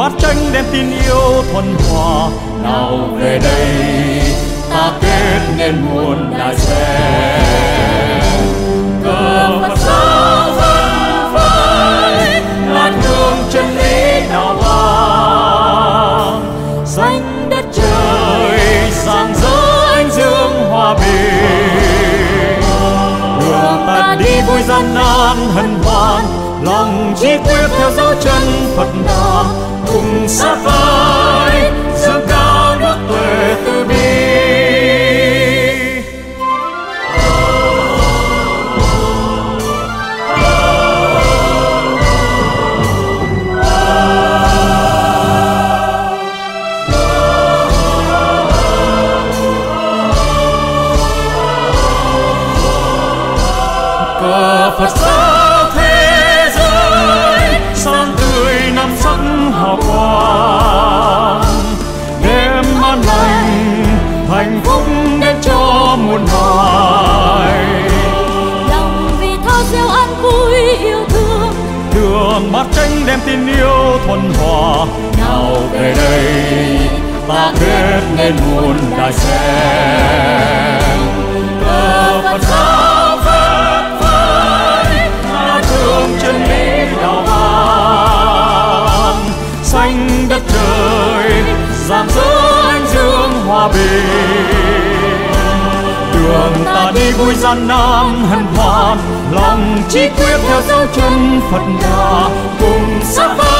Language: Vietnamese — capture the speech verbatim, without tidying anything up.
bát chánh đem tin yêu thuần hòa. Nào về đây ta kết nên muôn đại sen, cờ Phật giáo vân vãi ngát hương chân lý nào vang. Xanh đất trời rạng rỡ ánh dương hòa bình, đường ta đi vui gian nan hân hoan, lòng chí quyết theo dấu chân Phật Đà, cùng sát vai dương cao nước tuệ từ bi. Cờ Phật giáo thế giới sáng tươi năm sắc hào quang, đêm an lành hạnh phúc đến cho muôn loài. Lòng vì thao gieo an vui yêu thương, đường bát chánh đem tin yêu thuần hòa. Nào về đây ta kết nên muôn đại sen, cờ Phật giáo vân vãi ngát hương chân lý đạo vang. Xanh đất trời rạng rỡ ánh dương hòa bình, đường ta đi vui gian nan hân hoan, lòng chí quyết theo dấu chân Phật Đà, cùng sát vai